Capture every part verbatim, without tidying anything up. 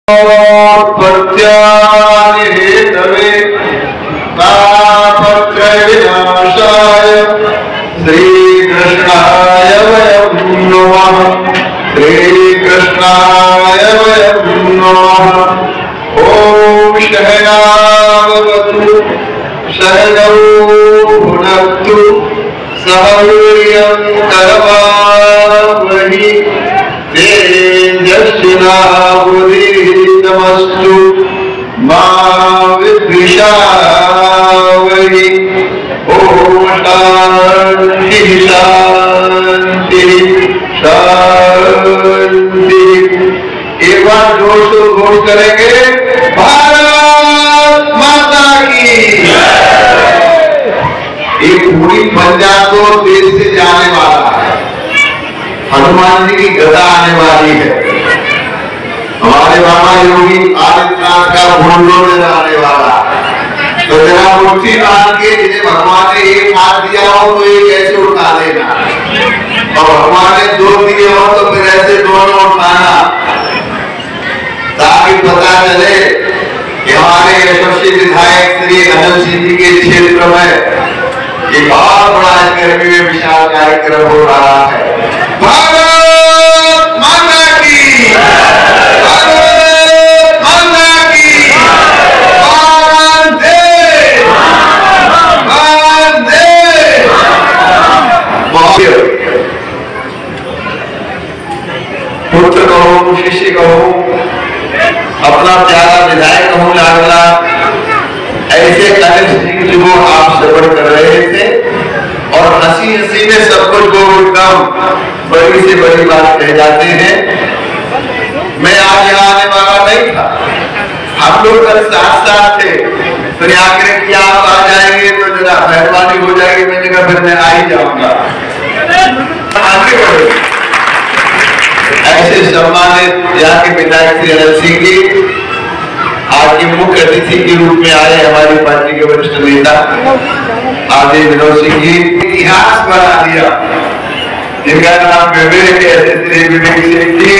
प्रत्यानिहेतवे तापत्रयविनाशाय श्रीकृष्णाय वयं नमः। श्रीकृष्णाय वयं नमः। ओम सहनावतु सहनौ भुनक्तु सह वीर्यं करवावहै तेजस्विनावधीतमस्तु मा विद्विषावहै। ओम शांति शांति शांति। एक बार जोर से घोष करेंगे, भारत माता की। एक पूरी पंजा तो देश से जाने वाला है, हनुमान जी की गदा आने वाली है, हमारे बाबा योगी आदित्यनाथ का भोंडो आने वाला है। तो जरा मुट्ठी बांध के जिन्हें भगवान ने एक हाथ दिया हो तो एक ऐसे उठा देना, और भगवान ने दो दिए हो तो फिर ऐसे दोनों उठाना, ताकि पता चले कि हमारे यशस्वी विधायक श्री अनंत सिंह जी के क्षेत्र में ये बहुत बड़ा गर्मी में विशाल कार्यक्रम हो रहा है। भारत माता की, भारत माता की, वंदे वंदे। पुत्र कहूं, शिष्य कहूं, अपना प्यारा विधायक कहूं, लाडला, ऐसे अनंत सिंह जी को आप श्रवण कर रहे थे और हंसी हंसी में सब कुछ को एकदम बड़ी से बड़ी बात कह जाते हैं। मैं आज यहाँ आने वाला नहीं था, हम लोग कल साथ साथ थे, तो आग्रह किया आप आ जाएंगे तो जरा मेहरबानी हो जाएगी। मैंने कहा फिर मैं आ ही जाऊंगा। आगे बढ़े। ऐसे सम्मानित यहाँ के विधायक श्री अनंत सिंह जी आज के मुख्य अतिथि के रूप में आए हमारी पार्टी के वरिष्ठ नेता आदि विनोद सिंह जी। इतिहास बना दिया, जिनका नाम विवेक है, श्री विवेक सिंह जी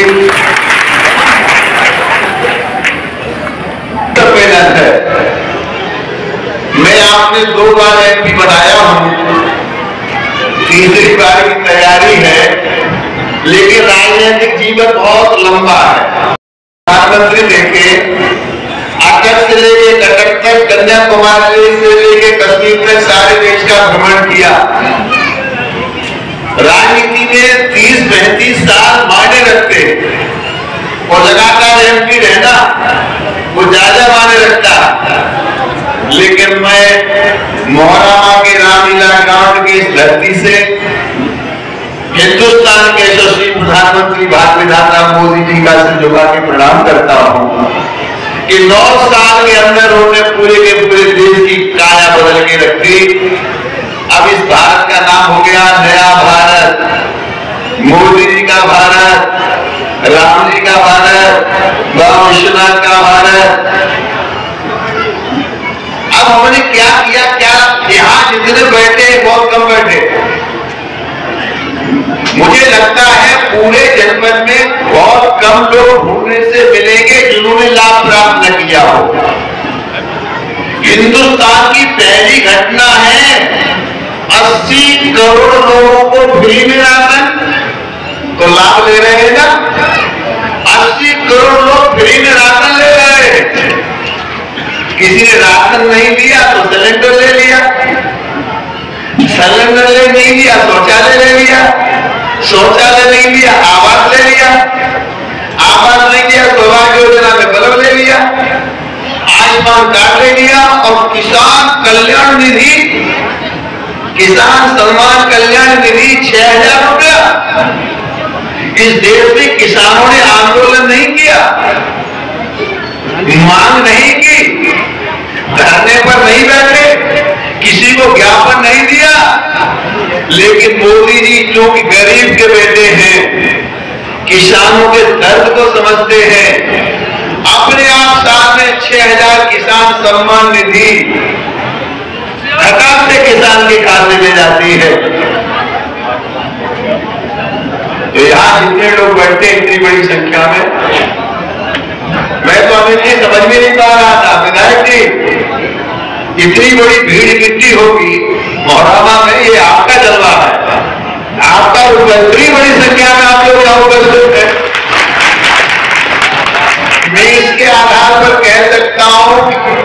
मेहनत है। मैं आपने दो बार एमपी बनाया हूं, तीसरी बार की तैयारी है, लेकिन राजनीतिक जीवन बहुत लंबा है। प्रधानमंत्री देखे आकर से लेके कटक तक, कन्याकुमारी से लेके कश्मीर तक सारे देश का भ्रमण किया। राजनीति में तीस पैंतीस साल मायने रखते और लगातार एमपी रहना वो ज्यादा मायने रखता। लेकिन मैं मोहरामा के रामलीला ग्राउंड की इस धरती से हिंदुस्तान के यशस्वी प्रधानमंत्री भारत विधाता मोदी जी का सिर झुका के प्रणाम करता हूं कि नौ साल के अंदर उन्होंने पूरे के पूरे देश की काया बदल के रखी। अब इस भारत का नाम हो गया नया भारत, मोदी जी का भारत, राम जी का भारत, बाबा विश्वनाथ का भारत। अब हमने क्या किया, क्या यहाँ जितने बैठे बहुत कम बैठे। मुझे लगता है पूरे जनपद में बहुत कम लोग ढूंढने से मिलेंगे जिन्होंने लाभ प्राप्त न किया हो। हिंदुस्तान की पहली घटना है, अस्सी करोड़ लोगों को फ्री में राशन, तो लाभ ले रहे हैं ना। अस्सी करोड़ लोग फ्री में राशन ले रहे हैं। किसी ने राशन नहीं लिया तो सिलेंडर ले लिया, सिलेंडर ले नहीं लिया शौचालय ले लिया, शौचालय नहीं लिया आवास ले लिया, आवास नहीं लिया सौभाग्य योजना में बल्ब ले लिया, आयुष्मान कार्ड ले लिया, और किसान कल्याण निधि, किसान सम्मान कल्याण निधि छह हजार रुपया। इस देश में किसानों ने आंदोलन नहीं किया, मांग नहीं की, धरने पर नहीं बैठे, किसी को ज्ञापन नहीं दिया। लेकिन मोदी जी जो कि गरीब के बेटे हैं, किसानों के दर्द को समझते हैं, अपने आप साथ में छह हजार किसान सम्मान निधि धड़ाम से किसान के खाते में जाती है। तो यहाँ जितने लोग बैठते हैं इतनी बड़ी संख्या में, मैं अमित जी समझ में नहीं पा रहा था। विधायक जी, इतनी बड़ी भीड़ इकट्ठी होगी मोहर्रमा में, ये आपका जलवा है, आपका इतनी बड़ी संख्या में आप लोग यहाँ उपस्थित हैं। मैं इसके आधार पर कह सकता हूं,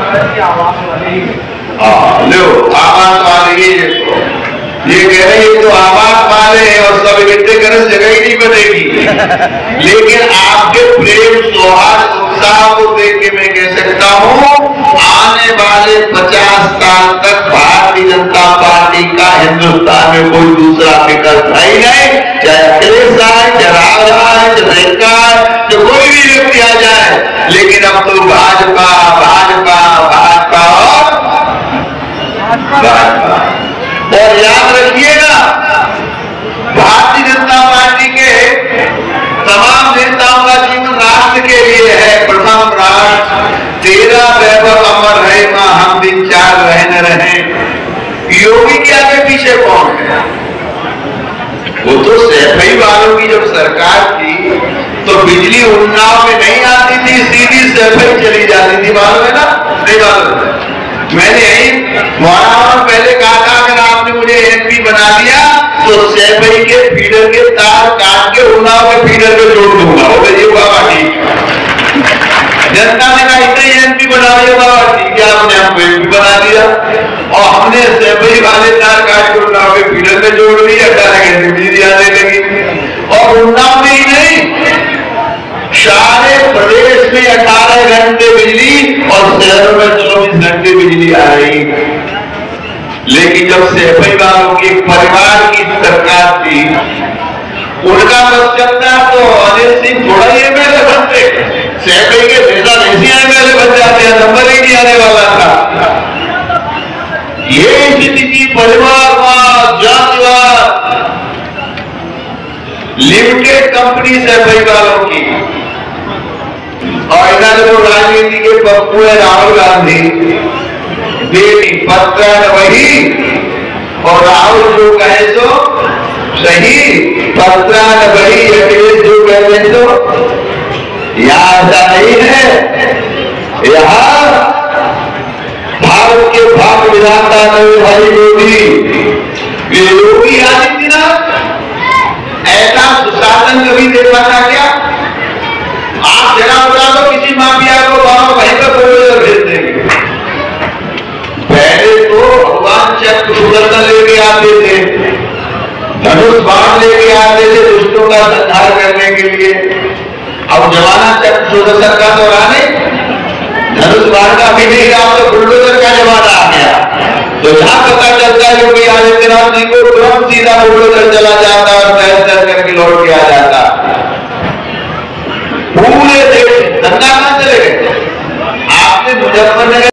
लो आवाज वाले ये ये कह रहे हैं तो आवाज वाले हैं और सब इकट्ठे करने से जगह ही नहीं बनेगी। लेकिन आपके प्रेम सौहार्द उत्साह को देख के मैं कह सकता हूं, आने वाले पचास साल तक भारतीय जनता पार्टी का हिंदुस्तान में कोई दूसरा विकल्प है ही नहीं। चाहे अखिलेश आए, चाहे राहुल आए, चाहे प्रियंका आए, चाहे कोई भी व्यक्ति आ जाए, लेकिन अब तो भाजपा भाजपा भाजपा और भाजपा। और याद रखिएगा, भारतीय जनता पार्टी के तमाम नेताओं का जीवन राष्ट्र के लिए है। प्रथम राष्ट्र तेरा वैभव अमर रहे, मां हम दिन चार रहे न रहे। योगी के आगे पीछे कौन है? वो तो सैफई वालों की जब सरकार थी तो बिजली उन्नाव में नहीं आती थी, सीधी सैफई चली जाती थी, मालूम है ना? नहीं मालूम है? मैंने यही मोहर्रमा पहले कहा था, अगर आपने मुझे एमपी बना दिया तो सैफई के फीडर के तार काट के उन्नाव के फीडर पे जोड़ दूंगा। वो ये बाबा ठीक। जनता ने कहा इतने एमपी बना दिया, बाबा ठीक है, आपने हमको एमपी बना दिया और हमने सैफई वाले तार काट के उन्नाव के फीडर पे जोड़ दिया, अठारह घंटे बिजली आने लगी। और उन्नाव में ही नहीं, सारे प्रदेश में अठारह घंटे बिजली और शहरों में चौबीस घंटे बिजली आ रही। लेकिन जब सैफई वालों की परिवार की सरकार थी, उनका बस चलता तो अनिल सिंह थोड़ा ही एमएलए बनते, सैफई के नेता नहीं एमएलए बन जाते हैं, नंबर ही नहीं आने वाला था। ये स्थिति की परिवारवाद, जातिवाद, लिमिटेड कंपनी सैफई वालों की। और इधर जो राजनीति के पप्पू है राहुल गांधी, बेटी पत्र वही, और राहुल जो कहे सो सही, पत्र वही, अखिलेश जो कहे सो। यहाँ ऐसा नहीं है, यहाँ भारत के भाग विधाता भाई योगी, ये योगी आदित्यनाथ ऐसा सुशासन कभी देखा था क्या? आप जरा बता दो किसी माफिया को वहां वहीं पर बुलडोजर भेज देंगे। पहले तो भगवान चक्र सुदर्शन लेके आते थे, धनुष बाण लेके आते थे दुष्टों का संहार करने के लिए। अब जमाना चक्र सुदर्शन का तो रहा नहीं, धनुष बाण का भी नहीं रहा, तो बुलडोजर का जमाना आ गया। तो जहां पता चलता है योगी आदित्यनाथ जी को तुरंत सीधा बुलडोजर चला जाता है।